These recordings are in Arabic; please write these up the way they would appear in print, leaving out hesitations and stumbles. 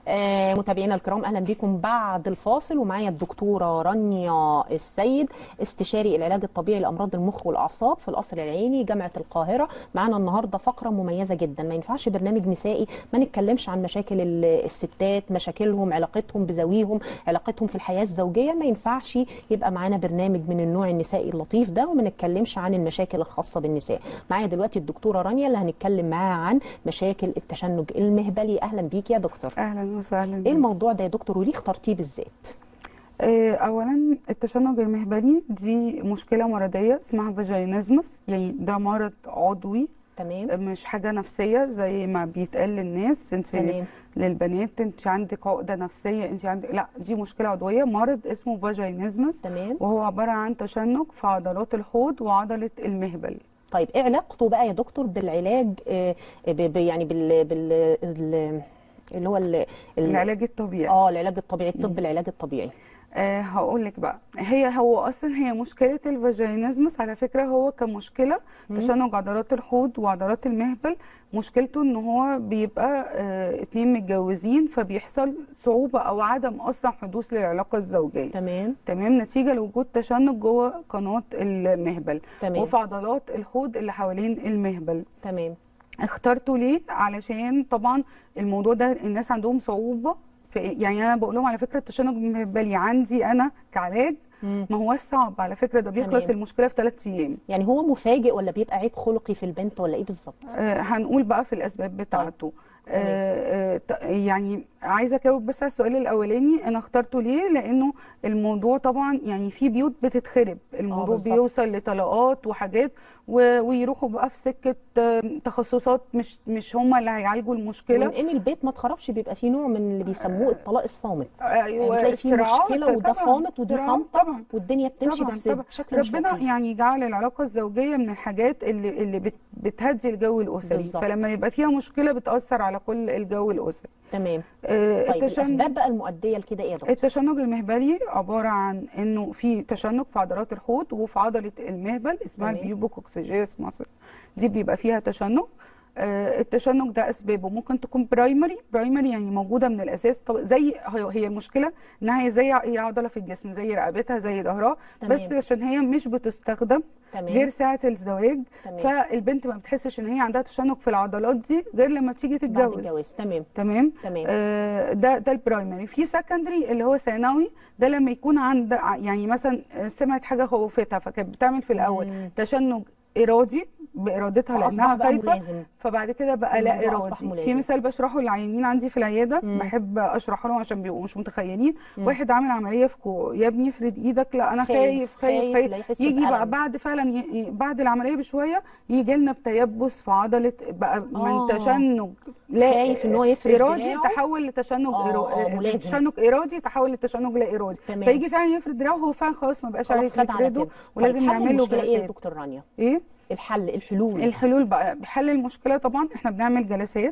متابعينا الكرام، اهلا بكم بعد الفاصل. ومعايا الدكتوره رانيا السيد، استشاري العلاج الطبيعي لامراض المخ والاعصاب في القصر العيني جامعه القاهره. معانا النهارده فقره مميزه جدا. ما ينفعش برنامج نسائي ما نتكلمش عن مشاكل الستات، مشاكلهم، علاقتهم بزويهم، علاقتهم في الحياه الزوجيه. ما ينفعش يبقى معانا برنامج من النوع النسائي اللطيف ده وما نتكلمش عن المشاكل الخاصه بالنساء. معايا دلوقتي الدكتوره رانيا اللي هنتكلم معاها عن مشاكل التشنج المهبلي. اهلا بيك يا دكتور. اهلا وسهلا ايه بيك. الموضوع ده يا دكتور وليه اخترتيه بالذات؟ اولا التشنج المهبلي دي مشكله مرضيه اسمها فاجينيزمس، يعني ده مرض عضوي. تمام. مش حاجه نفسيه زي ما بيتقال للناس. انت تمام. للبنات انت عندك عقده نفسيه، انت عندك، لا، دي مشكله عضويه، مرض اسمه فاجينيزمس. تمام. وهو عباره عن تشنج في عضلات الحوض وعضله المهبل. طيب ايه علاقته بقى يا دكتور بالعلاج؟ يعني اللي هو العلاج الطبيعي. العلاج الطبيعي، الطب العلاج الطبيعي. هقول لك بقى، هو اصلا هي مشكله الفاجينيزمس على فكره، هو كمشكله تشنج عضلات الحوض وعضلات المهبل. مشكلته ان هو بيبقى اتنين متجوزين، فبيحصل صعوبه او عدم اصلا حدوث للعلاقه الزوجيه. تمام. تمام، نتيجه لوجود تشنج جوه قناه المهبل. تمام. وفي عضلات الحوض اللي حوالين المهبل. تمام. اخترته ليه؟ علشان طبعا الموضوع ده الناس عندهم صعوبه في، يعني انا بقول لهم على فكره التشنج المهبلي عندي انا كعلاج ما هو صعب على فكره، ده بيخلص تمام. المشكله في 3 ايام. يعني هو مفاجئ ولا بيبقى عيب خلقي في البنت ولا ايه بالظبط؟ هنقول بقى في الاسباب بتاعته. يعني عايزه اجاوب بس على السؤال الاولاني، انا اخترته ليه؟ لانه الموضوع طبعا يعني في بيوت بتتخرب، الموضوع بيوصل لطلاقات وحاجات، ويروحوا بقى في سكه تخصصات مش هم اللي هيعالجوا المشكله. وان البيت ما اتخربش بيبقى فيه نوع من اللي بيسموه الطلاق الصامت. ايوه، يعني تلاقي فيه مشكله وده طبعا صامت ودي صامته طبعا، والدنيا بتمشي طبعا بس طبعا. بشكل مش ربنا لطيف. يعني جعل العلاقه الزوجيه من الحاجات اللي بتهدي الجو الاسري، بالظبط. فلما يبقى فيها مشكله بتاثر على كل الجو الاسري. تمام. طيب الاسباب بقى المؤديه لكده ايه يا دكتور؟ التشنج المهبلي عباره عن انه في تشنج في عضلات الحوض وفي عضله المهبل اسمها البيوبوكوكسيجيس ماسل، دي بيبقى فيها تشنج. التشنج ده اسبابه ممكن تكون برايمري يعني موجوده من الاساس. طب زي هي المشكله انها هي زي اي عضله في الجسم، زي رقبتها زي ظهرها، بس عشان هي مش بتستخدم غير ساعه الزواج. فالبنت ما بتحسش ان هي عندها تشنج في العضلات دي غير لما تيجي تتجوز بعد الجواز. تمام. تمام. تمام. ده البرايمري. في سكندري اللي هو ثانوي، ده لما يكون عند، يعني مثلا سمعت حاجه خوفتها فكانت بتعمل في الاول تشنج ارادي بارادتها لانها خايفه، فبعد كده بقى لا ارادي. في مثال بشرحه للعيانين عندي في العياده، بحب اشرحه لهم عشان بيبقوا مش متخيلين. واحد عامل عمليه في كوع، يا ابني افرد ايدك، لا انا خايف. يجي بقى بعد فعلا بعد العمليه بشويه يجي لنا بتيبس في عضله، بقى من تشنج لا خايف ان هو يفرد ارادي تحول لتشنج تشنج ارادي تحول لتشنج لا ارادي. فيجي فعلا يفرد دراعه، هو فعلا خلاص ما بقاش عارف يفرده، ولازم نعمل له جلسات. ايه يا دكتور رانيا؟ ايه الحلول بقى؟ بحل المشكله طبعا احنا بنعمل جلسات.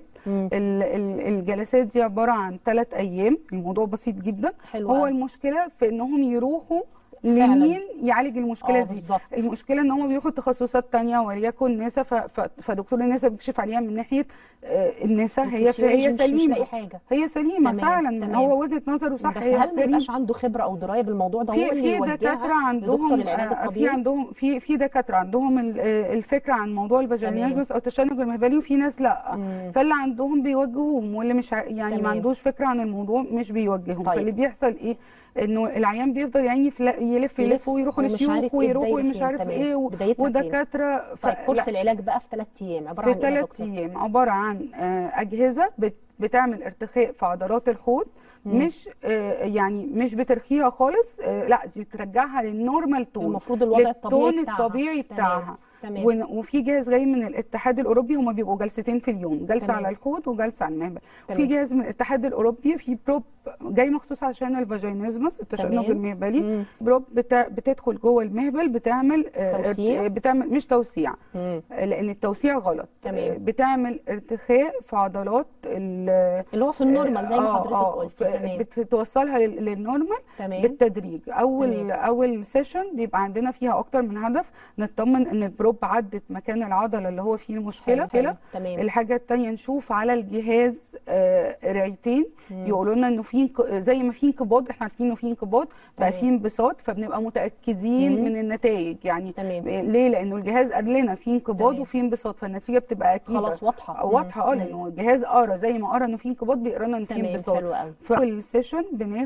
الجلسات دي عباره عن 3 ايام، الموضوع بسيط جدا. هو المشكله في انهم يروحوا لمين يعالج المشكله دي. بالزبط. المشكله ان هم بيروحوا تخصصات تانية، وليكن نسا، فدكتور النسا بيكشف عليها من ناحيه النسا هي سليمه، هي سليمه فعلا. هو وجهه نظره صح، بس هل ما يبقاش عنده خبره او درايه بالموضوع ده؟ هو اللي يوجهها دكاتره عندهم في دكاتره عندهم الفكره عن موضوع الفاجينيزمس او التشنج المهبلي، وفي ناس لا. فاللي عندهم بيوجهوهم، واللي مش يعني ما عندوش فكره عن الموضوع مش بيوجههم. فاللي بيحصل ايه؟ انه العيان بيفضل يعني يلف ويروحوا للشيوخ ويروحوا مش عارف ايه ودكاتره. طيب كورس العلاج بقى في 3 ايام عباره عن ايه يا دكتور؟ في 3 ايام عباره عن اجهزه بتعمل ارتخاء في عضلات الحوض. مش يعني مش بترخيها خالص، لا دي بترجعها للنورمال تون، المفروض الوضع الطبيعي بتاعها. وفي جهاز جاي من الاتحاد الاوروبي، هما بيبقوا جلستين في اليوم، جلسه على الحوض وجلسه على المهبل. في جهاز من الاتحاد الاوروبي في بروب جاي مخصوص عشان الفاجينيزمس، التشنج تمام. المهبلي. بروب بتدخل جوه المهبل، بتعمل توسيع؟ بتعمل مش توسيع، لان التوسيع غلط. تمام. بتعمل ارتخاء في عضلات اللي هو في النورمال زي ما حضرتك قلت. تمام. بتوصلها للنورمال تمام. بالتدريج. اول سيشن بيبقى عندنا فيها اكتر من هدف، نطمن ان البروب عدت مكان العضله اللي هو فيه المشكله. تمام. الحاجه الثانيه نشوف على الجهاز قرايتين يقولوا لنا انه في زي ما في انقباض، احنا عارفين انه في انقباض بقى في انبساط، فبنبقى متاكدين من النتائج يعني. تمام. ليه؟ لانه الجهاز قال لنا في انقباض وفي انبساط، فالنتيجه بتبقى اكيده خلاص واضحه. لانه الجهاز قرا زي ما قرا انه في انقباض بيقرا لنا ان في انبساط. حلو قوي. في السيشن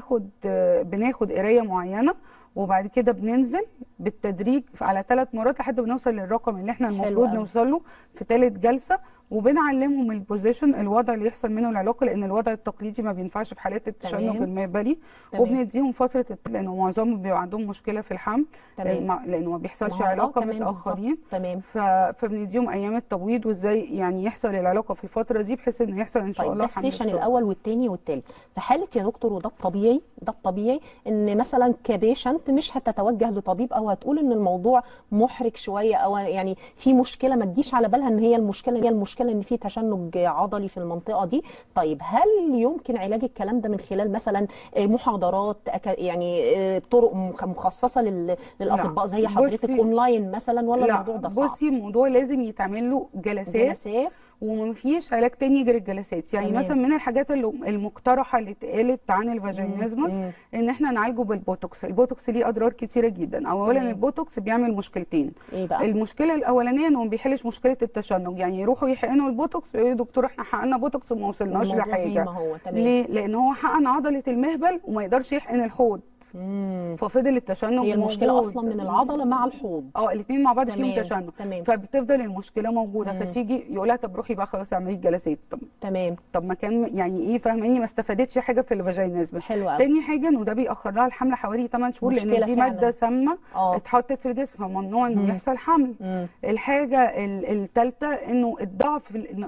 بناخد قرايه معينه، وبعد كده بننزل بالتدريج على 3 مرات لحد ما نوصل للرقم اللي احنا المفروض نوصل له في ثالث جلسه. وبنعلمهم البوزيشن، الوضع اللي يحصل منه العلاقه، لان الوضع التقليدي ما بينفعش في حالات التشنج المهبلي. وبنديهم فتره، لانه معظمهم بيبقى عندهم مشكله في الحمل، لانه ما بيحصلش علاقه متاخرين. تمام. فبنديهم ايام التبويض وازاي يعني يحصل العلاقه في الفتره دي، بحيث انه يحصل ان شاء الله حمل. السيشن الاول والثاني والثالث في حاله يا دكتور، وده الطبيعي، ده الطبيعي ان مثلا كبيشنت مش هتتوجه لطبيب، او هتقول ان الموضوع محرج شويه، او يعني في مشكله ما تجيش على بالها ان هي المشكله ان في تشنج عضلي في المنطقه دي. طيب هل يمكن علاج الكلام ده من خلال مثلا محاضرات، يعني طرق مخصصه للاطباء زي حضرتك اونلاين مثلا، ولا الموضوع ده صعب؟ بصي، الموضوع لازم يتعمل له جلسات ومفيش علاج تاني غير الجلسات. يعني مثلا من الحاجات المقترحه اللي اتقالت عن الفاجينيزمس ان احنا نعالجه بالبوتوكس. البوتوكس ليه اضرار كتيره جدا. اولا البوتوكس بيعمل مشكلتين. ايه بقى؟ المشكله الاولانيه انه ما بيحلش مشكله التشنج، يعني يروحوا يحقنوا البوتوكس يقولوا يا دكتور احنا حقنا بوتوكس وما وصلناش لحاجه. ليه؟ لان هو حقن عضله المهبل وما يقدرش يحقن الحوض. ففضل التشنج هي المشكله اصلا من العضله مع الحوض. الاثنين مع بعض فيهم تشنج. فبتفضل المشكله موجوده. فتيجي يقولها طب روحي بقى خلاص اعملي جلسات. طب ما كان يعني ايه، فاهماني؟ ما استفادتش حاجه في الفاجينيزم. حلو قوي. تاني حاجه انه ده بيأخر لها الحمل حوالي 8 شهور، لان دي ماده سامه اتحطت في الجسم، فممنوع انه يحصل حمل. الحاجه الثالثه انه الضعف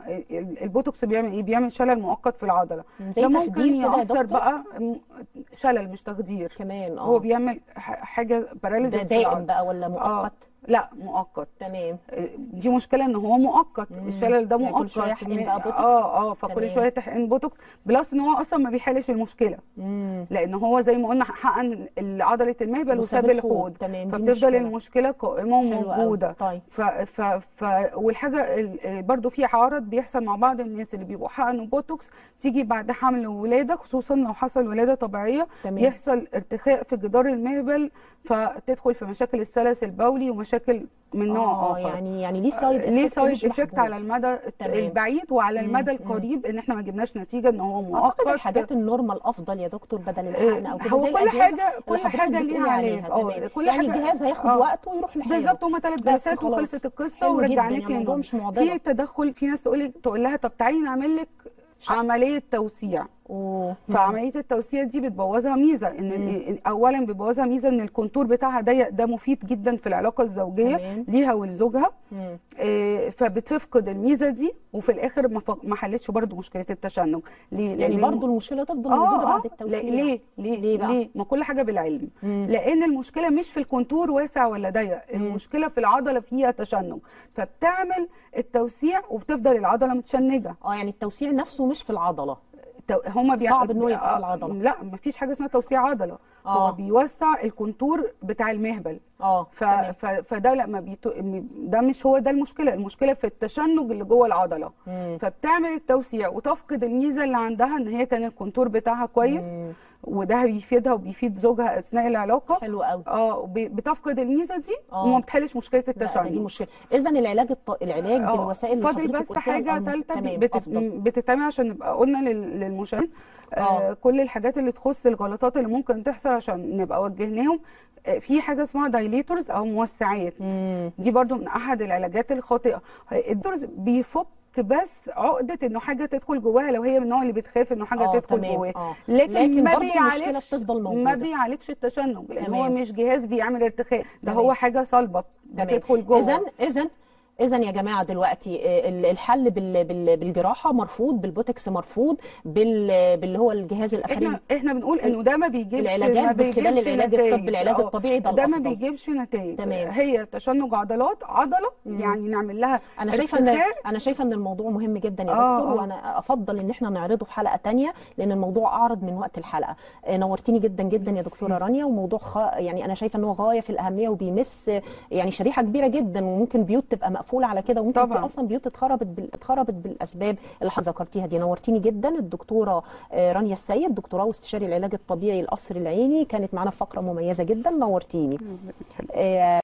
البوتوكس بيعمل ايه؟ بيعمل شلل مؤقت في العضله. ده ممكن يأثر بقى شلل مش تخدير كمان. هو بيعمل حاجه باراليزيس. ده دائم بقى ولا مؤقت؟ لا مؤقت. تمام. دي مشكله ان هو مؤقت. الشلل ده مؤقت. كل شويه يحقن بقى بوتوكس. فكل شويه تحقن بوتوكس، بلس ان هو اصلا ما بيحلش المشكله. لان هو زي ما قلنا حقن عضله المهبل وساب الحوض، فبتفضل المشكله قائمه وموجوده. طيب. والحاجه برضو في عرض بيحصل مع بعض الناس اللي بيبقوا حقنوا بوتوكس، تيجي بعد حمل وولاده، خصوصا لو حصل ولاده طبيعيه. يحصل ارتخاء في جدار المهبل، فتدخل في مشاكل السلس البولي ومشاكل من نوع اخر. يعني ليه سايد افكت على المدى البعيد وعلى المدى القريب، ان احنا ما جبناش نتيجه ان هو مؤقت. اعتقد الحاجات النورمال افضل يا دكتور بدل الحقن او كده. هو كل حاجه ليها علاج. كل يعني الجهاز هياخد وقته ويروح لحاله بالظبط. هما 3 جلسات وخلصت القصه ورجعناك. الموضوع مش معضله. في تدخل، في ناس تقول لها طب تعالي نعمل لك عمليه توسيع. فعمليه التوسيع دي بتبوظها ميزه، ان اولا بتبوظها ميزه ان الكونتور بتاعها ضيق، ده مفيد جدا في العلاقه الزوجيه ليها ولزوجها. فبتفقد الميزه دي، وفي الاخر ما حلتش برضو مشكله التشنج. ليه؟ يعني برضو المشكله تفضل موجوده بعد التوسيع. ليه ما كل حاجه بالعلم. لان المشكله مش في الكونتور واسع ولا ضيق، المشكله في العضله فيها تشنج، فبتعمل التوسيع وبتفضل العضله متشنجه. يعني التوسيع نفسه مش في العضله. هما صعب انه يبقى في العضله. لا مفيش حاجه اسمها توسيع عضله. هو بيوسع الكونتور بتاع المهبل. فده لما ده مش هو ده المشكله في التشنج اللي جوه العضله. فبتعمل التوسيع وتفقد الميزه اللي عندها ان هي كان الكونتور بتاعها كويس. وده بيفيدها وبيفيد زوجها اثناء العلاقه. حلو قوي. بتفقد الميزه دي وما بتحلش مشكله التشنج. دي مشكله. اذا العلاج بالوسائل اللي فاضل بس حاجه ثالثه بتتعمل عشان نبقى قلنا للمشاهد كل الحاجات اللي تخص الغلطات اللي ممكن تحصل عشان نبقى وجهناهم. في حاجه اسمها دايليتورز او موسعات. دي برضو من احد العلاجات الخاطئه. الدكتور بيفك بس عقده انه حاجه تدخل جواها، لو هي من النوع اللي بتخاف انه حاجه تدخل جواها. لكن ما بيعالجش التشنج، لان هو مش جهاز بيعمل ارتخاء، ده هو حاجه صلبه بتدخل جوه. اذا اذا يا جماعه دلوقتي الحل بالجراحه مرفوض، بالبوتكس مرفوض، باللي هو الجهاز الاخري. احنا بنقول انه ده ما بيجيبش، العلاجات ما من خلال بيجيبش العلاج نتائج. الطبي، العلاج الطبيعي ده ده ما الافضل. بيجيبش نتائج. تمام. هي تشنج عضلات عضله، يعني نعمل لها انا شايفه ان الموضوع مهم جدا يا دكتور، وانا افضل ان احنا نعرضه في حلقه ثانيه، لان الموضوع اعرض من وقت الحلقه. نورتيني جدا جدا يا دكتوره رانيا، وموضوع يعني انا شايفه ان هو غايه في الاهميه، وبيمس يعني شريحه كبيره جدا، وممكن بيوت تبقى مقفوله على كده، وممكن طبعا اصلا بيوت اتخربت بالاسباب اللي حضرتك ذكرتيها دي. نورتيني جدا الدكتوره رانيا السيد، دكتوراه واستشاري العلاج الطبيعي القصر العيني، كانت معانا في فقره مميزه جدا. نورتيني.